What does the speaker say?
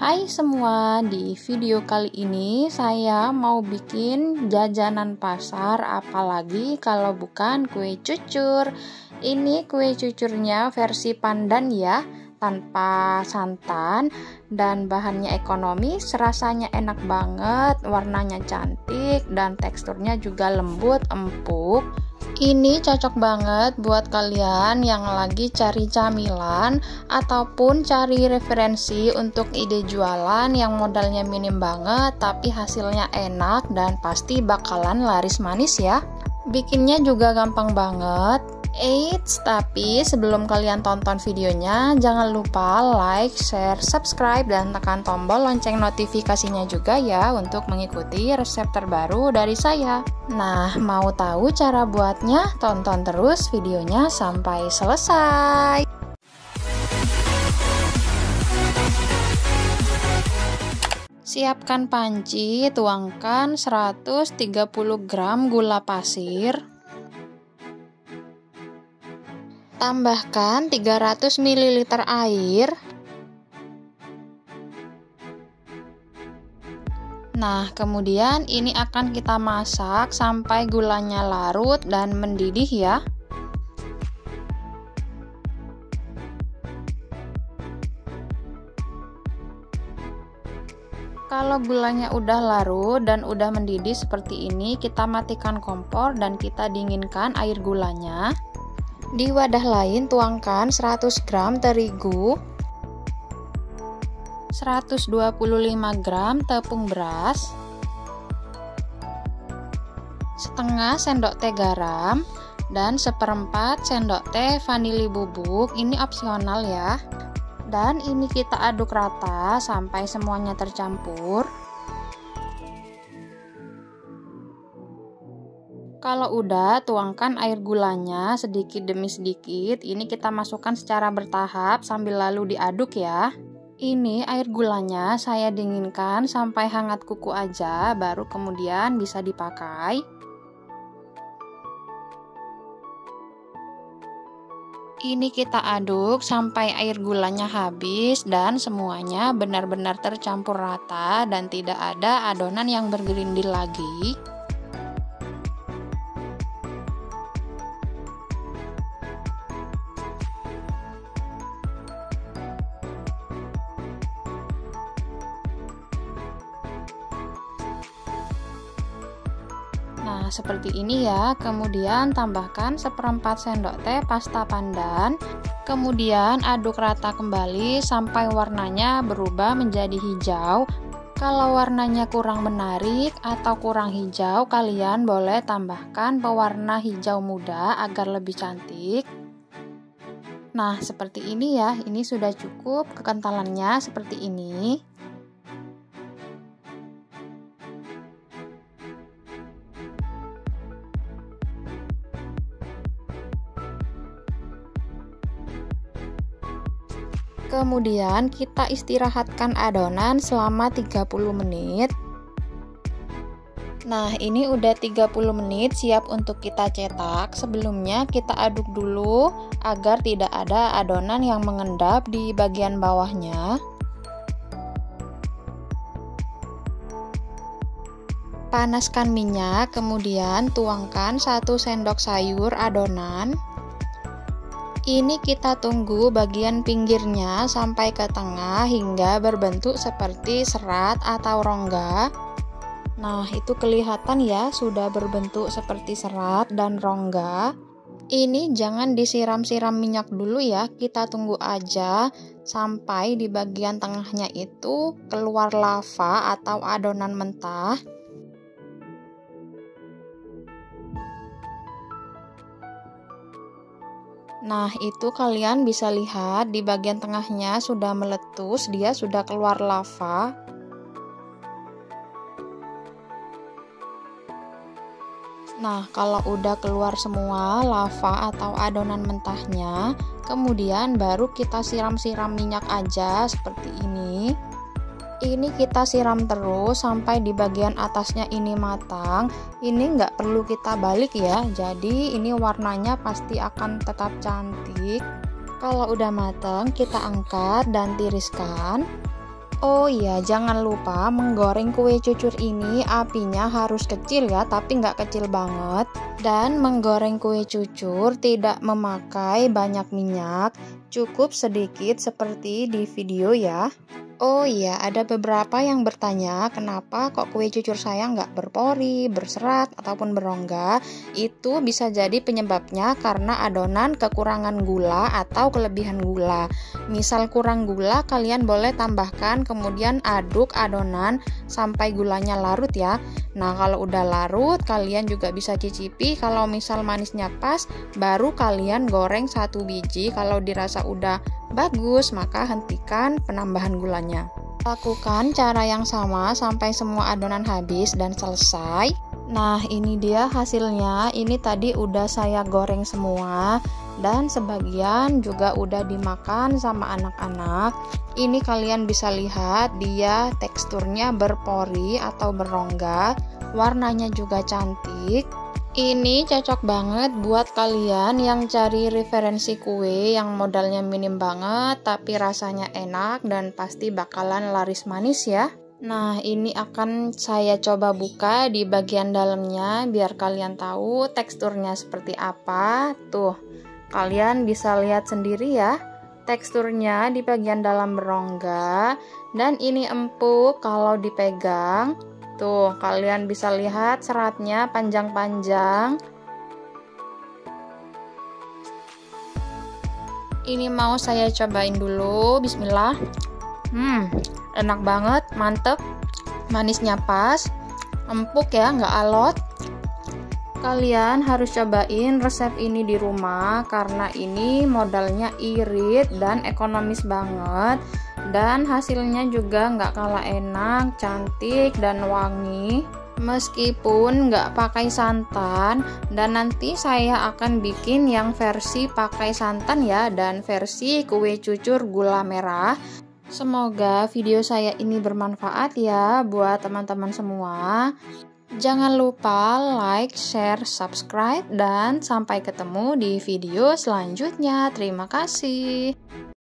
Hai semua, di video kali ini saya mau bikin jajanan pasar, apalagi kalau bukan kue cucur. Ini kue cucurnya versi pandan ya, tanpa santan, dan bahannya ekonomis, rasanya enak banget, warnanya cantik, dan teksturnya juga lembut, empuk. Ini cocok banget buat kalian yang lagi cari camilan ataupun cari referensi untuk ide jualan yang modalnya minim banget tapi hasilnya enak dan pasti bakalan laris manis ya. Bikinnya juga gampang banget. Eits, tapi sebelum kalian tonton videonya, jangan lupa like, share, subscribe, dan tekan tombol lonceng notifikasinya juga ya untuk mengikuti resep terbaru dari saya. Nah, mau tahu cara buatnya? Tonton terus videonya sampai selesai. Siapkan panci, tuangkan 130 gram gula pasir. Tambahkan 300 ml air. Nah, kemudian ini akan kita masak sampai gulanya larut dan mendidih ya. Kalau gulanya udah larut dan udah mendidih seperti ini, kita matikan kompor dan kita dinginkan air gulanya. Di wadah lain tuangkan 100 gram terigu, 125 gram tepung beras, setengah sendok teh garam, dan seperempat sendok teh vanili bubuk. Ini opsional ya. Dan ini kita aduk rata sampai semuanya tercampur. Kalau udah, tuangkan air gulanya sedikit demi sedikit. Ini kita masukkan secara bertahap sambil lalu diaduk ya. Ini air gulanya saya dinginkan sampai hangat kuku aja, baru kemudian bisa dipakai. Ini kita aduk sampai air gulanya habis dan semuanya benar-benar tercampur rata dan tidak ada adonan yang bergerindil lagi. Nah, seperti ini ya. Kemudian tambahkan seperempat sendok teh pasta pandan. Kemudian aduk rata kembali sampai warnanya berubah menjadi hijau. Kalau warnanya kurang menarik atau kurang hijau, kalian boleh tambahkan pewarna hijau muda agar lebih cantik. Nah, seperti ini ya. Ini sudah cukup, kekentalannya seperti ini. Kemudian kita istirahatkan adonan selama 30 menit. Nah, ini udah 30 menit siap untuk kita cetak. Sebelumnya kita aduk dulu agar tidak ada adonan yang mengendap di bagian bawahnya. Panaskan minyak, kemudian tuangkan 1 sendok sayur adonan. Ini kita tunggu bagian pinggirnya sampai ke tengah hingga berbentuk seperti serat atau rongga. Nah, itu kelihatan ya sudah berbentuk seperti serat dan rongga. Ini jangan disiram-siram minyak dulu ya, kita tunggu aja sampai di bagian tengahnya itu keluar lava atau adonan mentah. Nah, itu kalian bisa lihat di bagian tengahnya sudah meletus, dia sudah keluar lava. Nah, kalau udah keluar semua lava atau adonan mentahnya, kemudian baru kita siram-siram minyak aja seperti ini. Ini kita siram terus sampai di bagian atasnya ini matang. Ini nggak perlu kita balik ya, jadi ini warnanya pasti akan tetap cantik. Kalau udah matang, kita angkat dan tiriskan. Oh iya, jangan lupa menggoreng kue cucur ini apinya harus kecil ya, tapi nggak kecil banget. Dan menggoreng kue cucur tidak memakai banyak minyak, cukup sedikit seperti di video ya. Oh iya, ada beberapa yang bertanya kenapa kok kue cucur saya nggak berpori, berserat, ataupun berongga. Itu bisa jadi penyebabnya karena adonan kekurangan gula atau kelebihan gula. Misal kurang gula, kalian boleh tambahkan, kemudian aduk adonan sampai gulanya larut ya. Nah, kalau udah larut, kalian juga bisa cicipi. Kalau misal manisnya pas, baru kalian goreng 1 biji. Kalau dirasa udah bagus, maka hentikan penambahan gulanya. Lakukan cara yang sama sampai semua adonan habis dan selesai. Nah, ini dia hasilnya. Ini tadi udah saya goreng semua dan sebagian juga udah dimakan sama anak-anak. Ini kalian bisa lihat dia teksturnya berpori atau berongga, warnanya juga cantik. Ini cocok banget buat kalian yang cari referensi kue yang modalnya minim banget tapi rasanya enak dan pasti bakalan laris manis ya. Nah, ini akan saya coba buka di bagian dalamnya biar kalian tahu teksturnya seperti apa. Tuh, kalian bisa lihat sendiri ya. Teksturnya di bagian dalam berongga dan ini empuk kalau dipegang. Tuh, kalian bisa lihat seratnya panjang-panjang. Ini mau saya cobain dulu. Bismillah. Enak banget, mantep. Manisnya pas, empuk ya, nggak alot. Kalian harus cobain resep ini di rumah karena ini modalnya irit dan ekonomis banget. Dan hasilnya juga nggak kalah enak, cantik, dan wangi. Meskipun nggak pakai santan, dan nanti saya akan bikin yang versi pakai santan ya, dan versi kue cucur gula merah. Semoga video saya ini bermanfaat ya buat teman-teman semua. Jangan lupa like, share, subscribe, dan sampai ketemu di video selanjutnya. Terima kasih.